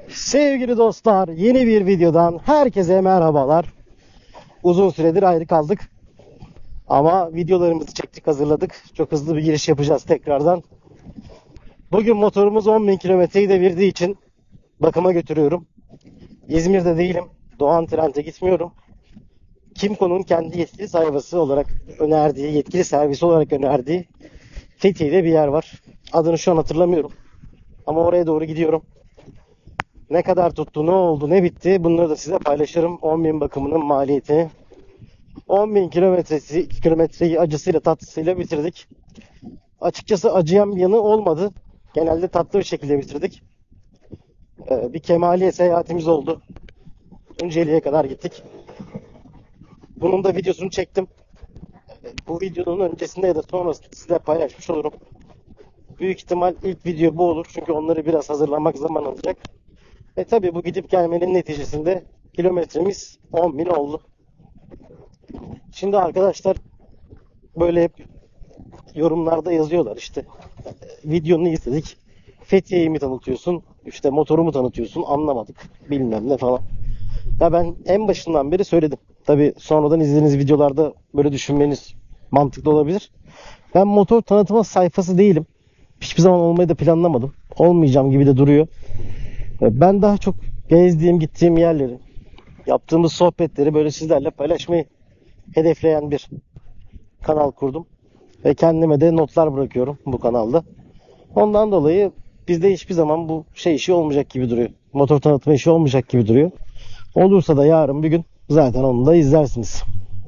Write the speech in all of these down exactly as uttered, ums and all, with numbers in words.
Sevgili dostlar, yeni bir videodan herkese merhabalar. Uzun süredir ayrı kaldık. Ama videolarımızı çektik, hazırladık. Çok hızlı bir giriş yapacağız tekrardan. Bugün motorumuz on bin kilometreyi devirdiği için bakıma götürüyorum. İzmir'de değilim. Doğan Trend'e gitmiyorum. Kimco'nun kendi yetkili sayfası olarak önerdiği, yetkili servisi olarak önerdiği Fethiye'de bir yer var. Adını şu an hatırlamıyorum. Ama oraya doğru gidiyorum. Ne kadar tuttu, ne oldu, ne bitti, bunları da size paylaşırım. on bin bakımının maliyetini. on bin kilometresi, kilometreyi acısıyla tatlısıyla bitirdik. Açıkçası acıyan bir yanı olmadı. Genelde tatlı bir şekilde bitirdik. Ee, bir Kemaliye seyahatimiz oldu. Tunceli'ye kadar gittik. Bunun da videosunu çektim. Bu videonun öncesinde ya da sonrasında size paylaşmış olurum. Büyük ihtimal ilk video bu olur. Çünkü onları biraz hazırlamak zaman alacak. E tabi bu gidip gelmenin neticesinde kilometremiz on bin oldu. Şimdi arkadaşlar böyle hep yorumlarda yazıyorlar işte. Videonu izledik. Fethiye'yi mi tanıtıyorsun? İşte motorumu tanıtıyorsun. Anlamadık. Bilmem ne falan. Ya ben en başından beri söyledim. Tabi sonradan izlediğiniz videolarda böyle düşünmeniz mantıklı olabilir. Ben motor tanıtma sayfası değilim. Hiçbir zaman olmayı da planlamadım. Olmayacağım gibi de duruyor. Ben daha çok gezdiğim, gittiğim yerleri, yaptığımız sohbetleri böyle sizlerle paylaşmayı hedefleyen bir kanal kurdum. Ve kendime de notlar bırakıyorum bu kanalda. Ondan dolayı bizde hiçbir zaman bu şey işi olmayacak gibi duruyor. Motor tanıtma işi olmayacak gibi duruyor. Olursa da yarın bir gün zaten onu da izlersiniz.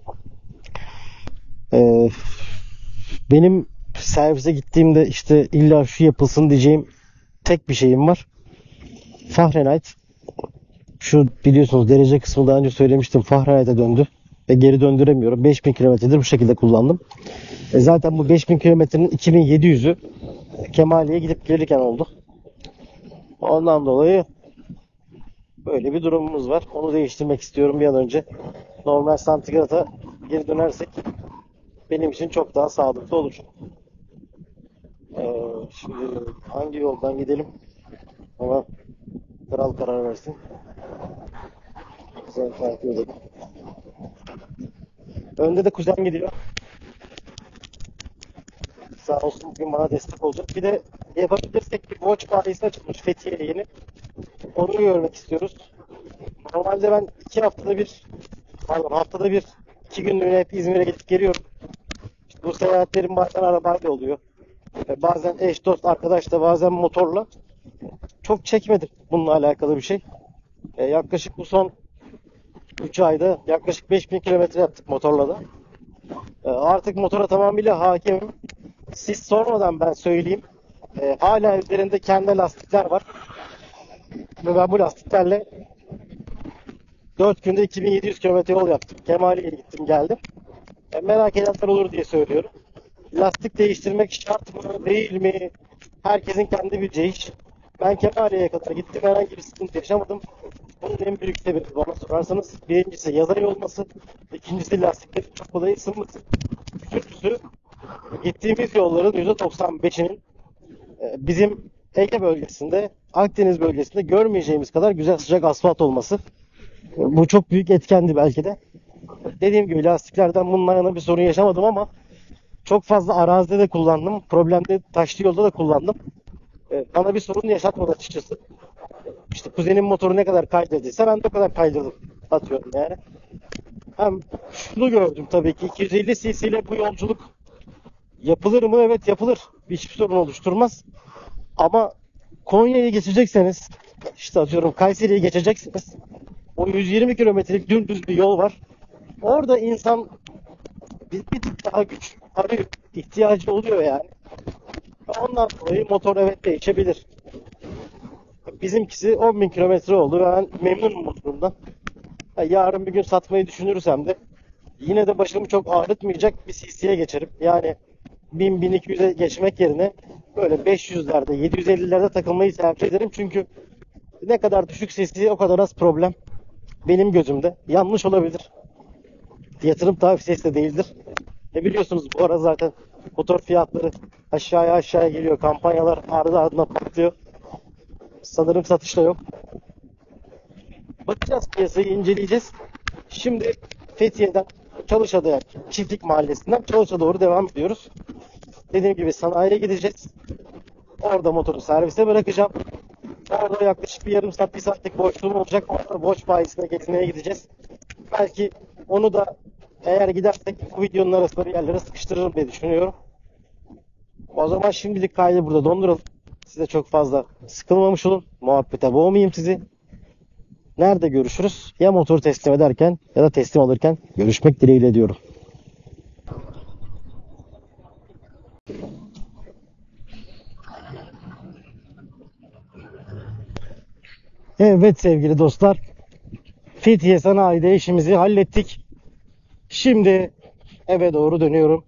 Ee, benim servise gittiğimde işte illa şu yapılsın diyeceğim tek bir şeyim var. Fahrenheit. Şu biliyorsunuz derece kısmı daha önce söylemiştim. Fahrenheit'e döndü. Ve geri döndüremiyorum. beş bin kilometredir bu şekilde kullandım. E zaten bu beş bin kilometrenin iki bin yedi yüzü Kemali'ye gidip gelirken oldu. Ondan dolayı böyle bir durumumuz var. Onu değiştirmek istiyorum bir an önce. Normal santigrata geri dönersek benim için çok daha sağlıklı olur. Ee, şimdi hangi yoldan gidelim? Ama kral karar versin. Güzel takip edelim. Önde de kuzen gidiyor. Sağ olsun bugün bana destek olacak. Bir de yapabilirsek bir Watch bayisi açılmış Fethiye'ye yeni. Onu görmek istiyoruz. Normalde ben iki haftada bir, pardon haftada bir, iki günlüğüne hep İzmir'e gidip geliyorum. İşte bu seyahatlerim bazen arabayla oluyor. Bazen eş dost arkadaşla, bazen motorla. Çok çekmedim bununla alakalı bir şey. E, yaklaşık bu son üç ayda yaklaşık beş bin kilometre yaptık motorla da. E, artık motora tamamıyla hakimim. Siz sormadan ben söyleyeyim. E, hala üzerinde kendi lastikler var. Ve ben bu lastiklerle dört günde iki bin yedi yüz kilometre yol yaptım. Kemaliye'ye gittim geldim. E, merak edenler olur diye söylüyorum. Lastik değiştirmek şart mı değil mi? Herkesin kendi bileceği iş. Ben Kemaliye'ye kadar gittim. Herhangi bir sıkıntı yaşamadım. Bunun en büyük sebebi bana sorarsanız birincisi yazay olması. İkincisi lastiklerin çok kolay ısınması. Üçüncüsü gittiğimiz yolların yüzde doksan beşinin bizim Ege bölgesinde, Akdeniz bölgesinde görmeyeceğimiz kadar güzel sıcak asfalt olması. Bu çok büyük etkendi belki de. Dediğim gibi lastiklerden bununla yana bir sorun yaşamadım ama çok fazla arazide de kullandım. Problemli taşlı yolda da kullandım. Bana bir sorun yaşatmadı açıkçası. İşte kuzenin motoru ne kadar kaydırdıysa ben de o kadar kaydırdım. Atıyorum yani. Hem şunu gördüm tabii ki iki yüz elli cc ile bu yolculuk yapılır mı? Evet yapılır. Hiçbir sorun oluşturmaz. Ama Konya'yı geçecekseniz, işte atıyorum Kayseri'yi geçeceksiniz. O yüz yirmi kilometrelik dümdüz bir yol var. Orada insan bir, bir tık daha güç arıyor. İhtiyacı oluyor yani. Ondan dolayı motor evet değişebilir. Bizimkisi on bin kilometre oldu ve ben memnunum motorumdan. Yarın bir gün satmayı düşünürsem de yine de başımı çok ağrıtmayacak bir cc'ye geçerim. Yani bin bin iki yüze geçmek yerine böyle beş yüzlerde yedi yüz ellilerde takılmayı tercih ederim. Çünkü ne kadar düşük cc o kadar az problem. Benim gözümde. Yanlış olabilir. Yatırım tavsiyesi de değildir. E biliyorsunuz bu ara zaten motor fiyatları aşağıya aşağıya geliyor. Kampanyalar ardı ardına patlıyor. Sanırım satışta yok. Bakacağız, piyasayı inceleyeceğiz. Şimdi Fethiye'den Çalışada'ya, Çiftlik Mahallesi'nden Çalış'a doğru devam ediyoruz. Dediğim gibi sanayiye gideceğiz. Orada motoru servise bırakacağım. Orada yaklaşık bir yarım saat, bir saatlik boşluğum olacak. Orada boş bayisine gezmeye gideceğiz. Belki onu da eğer gidersek bu videonun arasında bir yerlere sıkıştırırım diye düşünüyorum. O zaman şimdilik kaydı burada donduralım. Size çok fazla sıkılmamış olun. Muhabbete boğmayayım sizi. Nerede görüşürüz? Ya motoru teslim ederken ya da teslim alırken görüşmek dileğiyle diyorum. Evet sevgili dostlar. Fethiye Sanayi'de işimizi hallettik. Şimdi eve doğru dönüyorum.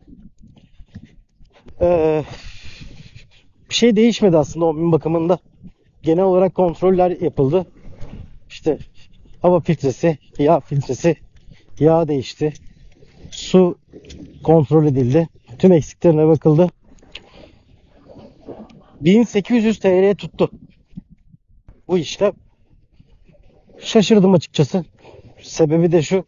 Ee, bir şey değişmedi aslında o bin bakımında. Genel olarak kontroller yapıldı. İşte hava filtresi, yağ filtresi, yağ değişti. Su kontrol edildi. Tüm eksiklerine bakıldı. bin sekiz yüz T L tuttu bu işlem. Şaşırdım açıkçası. Sebebi de şu.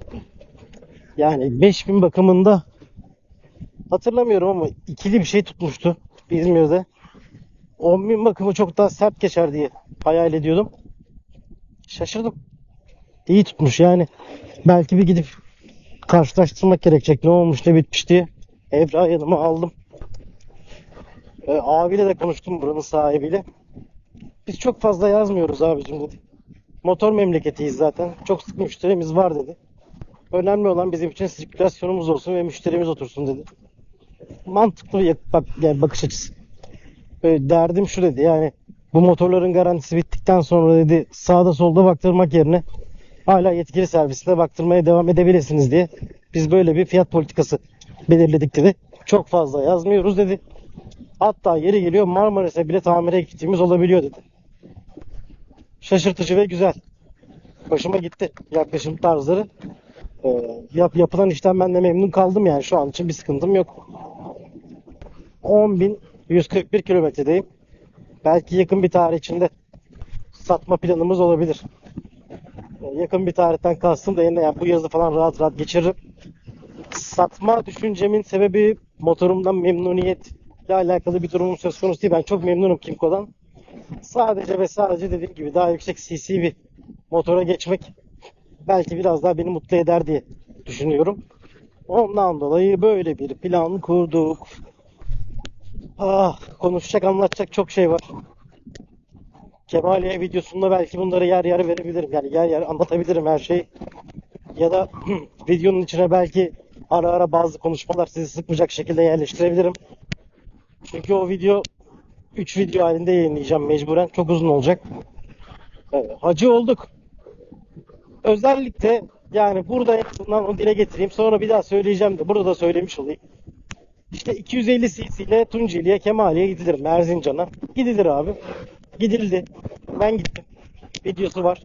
Yani beş bin bakımında hatırlamıyorum ama ikili bir şey tutmuştu İzmir'de. on bin bakımı çok daha sert geçer diye hayal ediyordum. Şaşırdım. İyi tutmuş yani. Belki bir gidip karşılaştırmak gerekecek. Ne olmuş ne bitmiş diye. Evra yanıma aldım. Ee, abiyle de konuştum, buranın sahibiyle. Biz çok fazla yazmıyoruz abicim dedi. Motor memleketiyiz zaten. Çok sık müşterimiz var dedi. Önemli olan bizim için sirkülasyonumuz olsun ve müşterimiz otursun dedi. Mantıklı bir bak, yani bakış açısı. Böyle derdim şu dedi, yani bu motorların garantisi bittikten sonra dedi sağda solda baktırmak yerine hala yetkili servisine baktırmaya devam edebilirsiniz diye biz böyle bir fiyat politikası belirledik dedi. Çok fazla yazmıyoruz dedi. Hatta yeri geliyor Marmaris'e bile tamire gittiğimiz olabiliyor dedi. Şaşırtıcı ve güzel. Hoşuma gitti yaklaşım tarzları. Ee, yap, yapılan işten ben de memnun kaldım, yani şu an için bir sıkıntım yok. on bin yüz kırk bir kilometredeyim. Belki yakın bir tarih içinde satma planımız olabilir. Ee, yakın bir tarihten kastım da yine yani bu yazı falan rahat rahat geçiririm. Satma düşüncemin sebebi motorumdan memnuniyetle alakalı bir durumum söz konusu değil. Ben çok memnunum Kimco'dan. Sadece ve sadece dediğim gibi daha yüksek C C bir motora geçmek belki biraz daha beni mutlu eder diye düşünüyorum. Ondan dolayı böyle bir plan kurduk. Ah, konuşacak anlatacak çok şey var. Kemaliye videosunda belki bunları yer yer verebilirim. Yani yer yer anlatabilirim her şeyi. Ya da videonun içine belki ara ara bazı konuşmalar sizi sıkmayacak şekilde yerleştirebilirim. Çünkü o video üç video halinde yayınlayacağım mecburen. Çok uzun olacak. Evet, hacı olduk. Özellikle yani burada en azından onu dile getireyim. Sonra bir daha söyleyeceğim de burada da söylemiş olayım. İşte iki yüz elli cc ile Tunceli'ye, Kemali'ye gidilir. Erzincan'a. Gidilir abi. Gidildi. Ben gittim. Videosu var.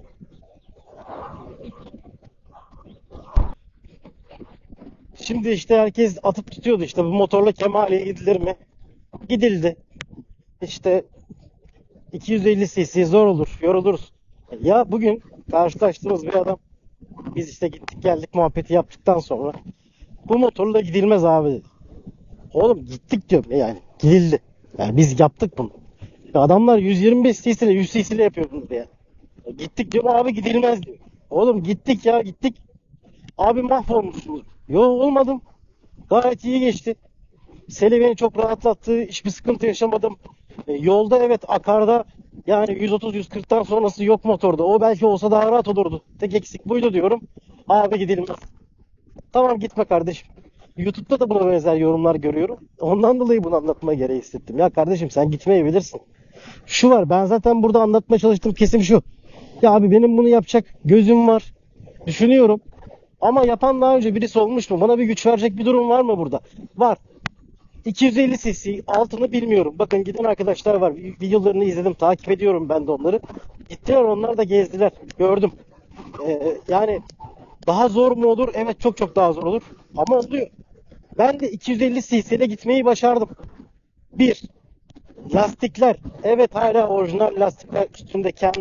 Şimdi işte herkes atıp tutuyordu, işte bu motorla Kemali'ye gidilir mi? Gidildi. İşte iki yüz elli cc zor olur, yoruluruz. Ya bugün karşılaştığımız bir adam, biz işte gittik geldik muhabbeti yaptıktan sonra bu motorla gidilmez abi dedi. Oğlum gittik diyorum yani, gidildi. Yani biz yaptık bunu. Ya adamlar yüz yirmi beş cc ile yüz cc ile yapıyor bunu ya. Gittik diyorum abi, gidilmez diyor. Oğlum gittik ya gittik. Abi mahvolmuşsunuz. Yo olmadım. Gayet iyi geçti. Seli beni çok rahatlattı. Hiçbir sıkıntı yaşamadım. E, yolda evet akarda yani yüz otuz yüz kırktan sonrası yok motorda. O belki olsa daha rahat olurdu. Tek eksik buydu diyorum. Abi gidilmez. Tamam gitme kardeşim. YouTube'da da buna benzer yorumlar görüyorum. Ondan dolayı bunu anlatma gereği hissettim. Ya kardeşim sen gitmeyebilirsin. Şu var, ben zaten burada anlatmaya çalıştığım kesim şu. Ya abi benim bunu yapacak gözüm var. Düşünüyorum. Ama yapan daha önce birisi olmuş mu? Bana bir güç verecek bir durum var mı burada? Var. iki yüz elli cc altını bilmiyorum. Bakın giden arkadaşlar var. Videolarını izledim. Takip ediyorum ben de onları. Gittiler, onlar da gezdiler. Gördüm. Ee, yani daha zor mu olur? Evet, çok çok daha zor olur. Ama oluyor. Ben de iki yüz elli cc ile gitmeyi başardım. Bir. Lastikler. Evet hala orijinal lastikler üstünde Kenda.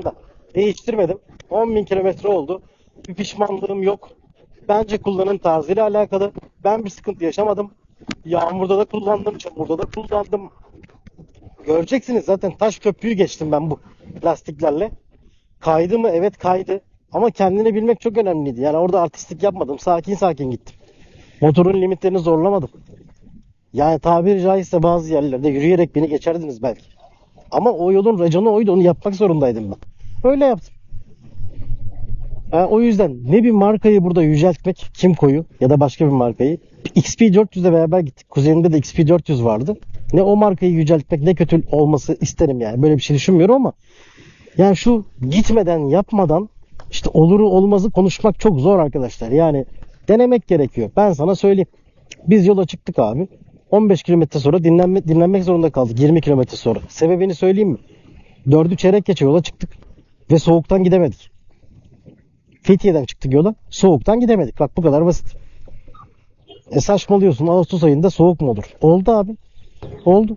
Değiştirmedim. on bin kilometre oldu. Bir pişmanlığım yok. Bence kullanım tarzıyla alakalı. Ben bir sıkıntı yaşamadım. Yağmurda da kullandım, çamurda da kullandım. Göreceksiniz zaten taş köprüyü geçtim ben bu lastiklerle. Kaydı mı? Evet kaydı. Ama kendini bilmek çok önemliydi. Yani orada artistlik yapmadım. Sakin sakin gittim. Motorun limitlerini zorlamadım. Yani tabiri caizse bazı yerlerde yürüyerek beni geçerdiniz belki. Ama o yolun raconu oydu. Onu yapmak zorundaydım ben. Öyle yaptım. Ha, o yüzden ne bir markayı burada yüceltmek, kim koyu ya da başka bir markayı. X P dört yüz ile beraber gittik. Kuzenimde de X P dört yüz vardı. Ne o markayı yüceltmek ne kötü olması isterim yani. Böyle bir şey düşünmüyorum ama yani şu gitmeden yapmadan işte oluru olmazı konuşmak çok zor arkadaşlar. Yani denemek gerekiyor. Ben sana söyleyeyim. Biz yola çıktık abi. on beş kilometre sonra dinlenme, dinlenmek zorunda kaldık. yirmi kilometre sonra. Sebebini söyleyeyim mi? Dördü çeyrek geçe yola çıktık. Ve soğuktan gidemedik. Fethiye'den çıktık yola. Soğuktan gidemedik. Bak bu kadar basit. E saçmalıyorsun. Ağustos ayında soğuk mu olur? Oldu abi. Oldu.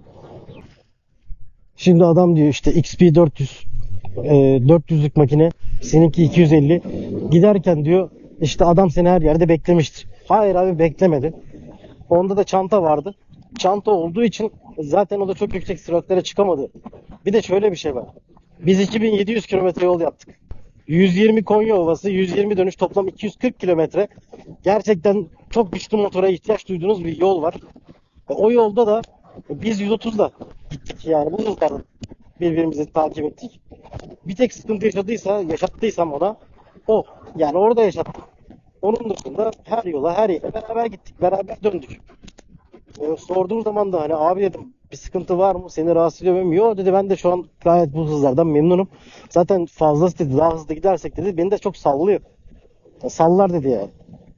Şimdi adam diyor işte X P dört yüz e, dört yüzlük makine seninki iki yüz elli giderken diyor işte adam seni her yerde beklemiştir. Hayır abi beklemedi. Onda da çanta vardı. Çanta olduğu için zaten o da çok yüksek süratlere çıkamadı. Bir de şöyle bir şey var. Biz iki bin yedi yüz kilometre yol yaptık. yüz yirmi Konya Ovası, yüz yirmi dönüş toplam iki yüz kırk kilometre. Gerçekten çok güçlü motora ihtiyaç duyduğunuz bir yol var. O yolda da biz yüz otuzla gittik yani bu hızlarda birbirimizi takip ettik. Bir tek sıkıntı yaşadıysa, yaşattıysam ona o. Yani orada yaşattım. Onun dışında her yola, her yere beraber gittik, beraber döndük. E, sorduğum zaman da hani abi dedim bir sıkıntı var mı? Seni rahatsız ediyor muyum? Yok dedi ben de şu an gayet bu hızlardan memnunum. Zaten fazlası dedi daha hızlı gidersek dedi beni de çok sallıyor. Ya, sallar dedi yani.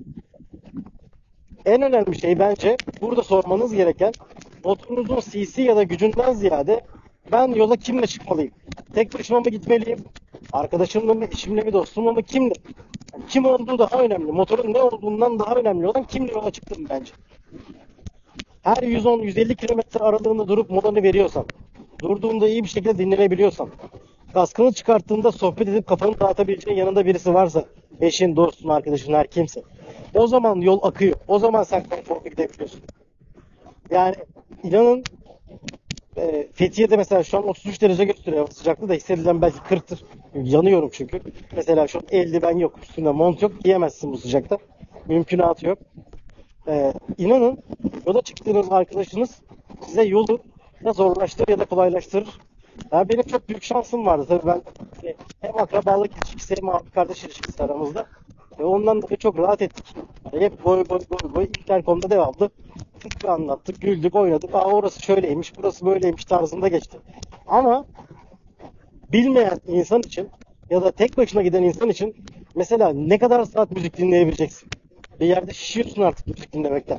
En önemli şey bence burada sormanız gereken motorunuzun C C ya da gücünden ziyade ben yola kimle çıkmalıyım? Tek başıma mı gitmeliyim? Arkadaşımla mı, eşimle mi, dostumla mı, kimle? Yani kim olduğu daha önemli. Motorun ne olduğundan daha önemli olan kimle yola çıktım bence. Her yüz on yüz elli kilometre aralığında durup molanı veriyorsan, durduğunda iyi bir şekilde dinlenebiliyorsan, kaskını çıkarttığında sohbet edip kafanı dağıtabileceğin yanında birisi varsa, eşin, dostun, arkadaşın, her kimse. O zaman yol akıyor. O zaman sen konforlu gidebiliyorsun. Yani inanın e, Fethiye'de mesela şu an otuz üç derece gösteriyor. Sıcaklığı da hissedilen belki kırktır. Yanıyorum çünkü. Mesela şu an eldiven yok, üstünde mont yok. Giyemezsin bu sıcakta. Mümkünatı yok. Ee, inanın yola çıktığınız arkadaşınız size yolu ya zorlaştırır ya da kolaylaştırır. Ya benim çok büyük şansım vardı. Tabii ben e, hem akrabalık ilişkisi hem abi kardeş ilişkisi aramızda. Ve ondan dolayı çok rahat ettik. Yani hep boy boy boy boy interkomda devamlı fıkra anlattık, güldük, oynadık. Aa orası şöyleymiş, burası böyleymiş tarzında geçti. Ama bilmeyen insan için ya da tek başına giden insan için mesela ne kadar saat müzik dinleyebileceksin? Bir yerde şişiyorsun artık müzik dinlemekten.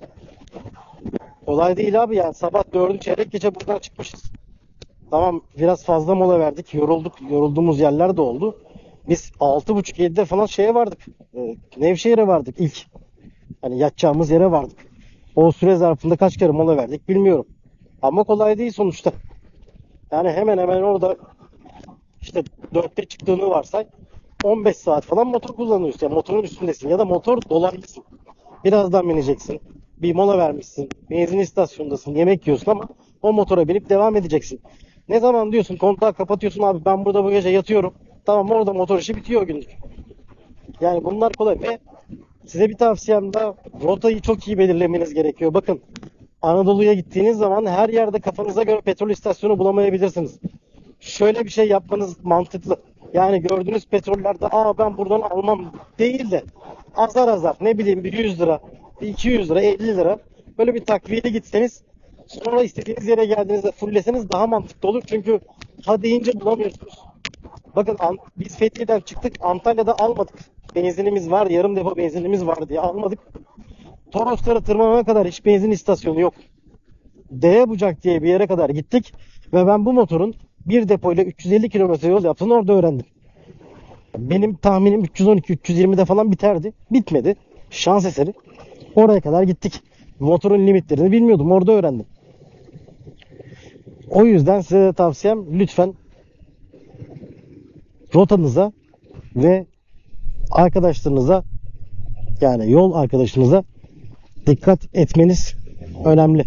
Kolay değil abi yani sabah dördü çeyrek geçe buradan çıkmışız. Tamam biraz fazla mola verdik, yorulduk, yorulduğumuz yerler de oldu. Biz altı buçuk yedide falan şeye vardık. E, Nevşehir'e vardık ilk. Hani yatacağımız yere vardık. O süre zarfında kaç kere mola verdik bilmiyorum. Ama kolay değil sonuçta. Yani hemen hemen orada işte dörtte çıktığını varsay on beş saat falan motor kullanıyorsun. Yani motorun üstündesin ya da motor dolaylısın. Birazdan bineceksin. Bir mola vermişsin. Benzin istasyonundasın. Yemek yiyorsun ama o motora binip devam edeceksin. Ne zaman diyorsun kontağı kapatıyorsun abi ben burada bu gece yatıyorum. Tamam orada motor işi bitiyor o günlük. Yani bunlar kolay ve size bir tavsiyem daha rotayı çok iyi belirlemeniz gerekiyor. Bakın Anadolu'ya gittiğiniz zaman her yerde kafanıza göre petrol istasyonu bulamayabilirsiniz. Şöyle bir şey yapmanız mantıklı. Yani gördüğünüz petrollerde aa ben buradan almam değil de azar azar ne bileyim bir yüz lira, bir iki yüz lira, elli lira böyle bir takviyeli gitseniz sonra istediğiniz yere geldiğinizde fulleseniz daha mantıklı olur. Çünkü ha deyince bulamıyorsunuz. Bakın biz Fethiye'den çıktık Antalya'da almadık. Benzinimiz var, yarım depo benzinimiz var diye almadık. Toroslara tırmanana kadar hiç benzin istasyonu yok. Dere Bucak diye bir yere kadar gittik ve ben bu motorun bir depoyla üç yüz elli kilometre yol yaptığını orada öğrendim. Benim tahminim üç yüz on iki üç yüz yirmide falan biterdi. Bitmedi. Şans eseri. Oraya kadar gittik. Motorun limitlerini bilmiyordum. Orada öğrendim. O yüzden size de tavsiyem lütfen rotanıza ve arkadaşlarınıza, yani yol arkadaşınıza dikkat etmeniz önemli.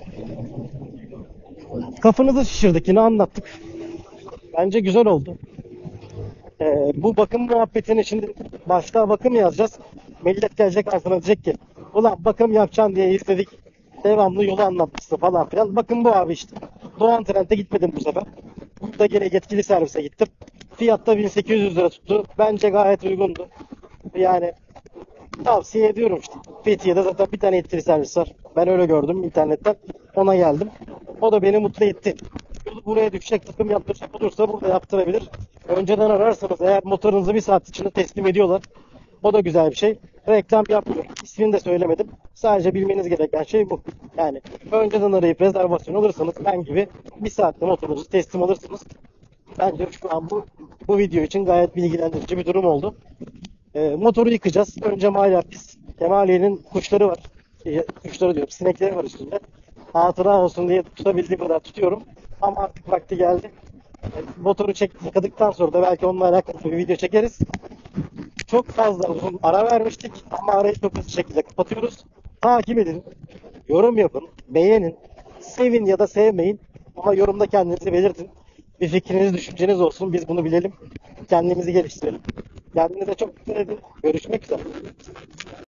Kafanızı şişirdik, yine anlattık. Bence güzel oldu. Ee, bu bakım muhabbetini şimdi başta bakım yazacağız. Millet gelecek aslında diyecek ki ulan bakım yapacaksın diye izledik. Devamlı yolu anlatmışsın falan filan. Bakın bu abi işte. Doğan Trend'e gitmedim bu sefer. Burada yine yetkili servise gittim. Fiyatta bin sekiz yüz lira tuttu. Bence gayet uygundu. Yani tavsiye ediyorum işte. Fethiye'de zaten bir tane yetkili servis var. Ben öyle gördüm internetten. Ona geldim. O da beni mutlu etti. Yolu buraya düşecek takım yaptıracak olursa burada yaptırabilir. Önceden ararsanız eğer motorunuzu bir saat içinde teslim ediyorlar. O da güzel bir şey. Reklam yapmıyorum. İsmini de söylemedim. Sadece bilmeniz gereken şey bu. Yani önceden arayıp rezervasyon alırsanız ben gibi bir saatte motorunuzu teslim alırsınız. Bence şu an bu bu video için gayet bilgilendirici bir durum oldu. E, motoru yıkacağız. Önce Maya pis. Kemaliye'nin kuşları var. E, kuşları diyorum. Sinekleri var üstünde. Hatıra olsun diye tutabildiğim kadar tutuyorum. Ama artık vakti geldi. E, motoru çek, yıkadıktan sonra da belki onunla alakalı bir video çekeriz. Çok fazla uzun ara vermiştik ama arayı çok hızlı şekilde kapatıyoruz. Takip edin, yorum yapın, beğenin, sevin ya da sevmeyin ama yorumda kendinizi belirtin. Bir fikriniz, düşünceniz olsun. Biz bunu bilelim. Kendimizi geliştirelim. Kendinize çok dikkat edin. Görüşmek üzere.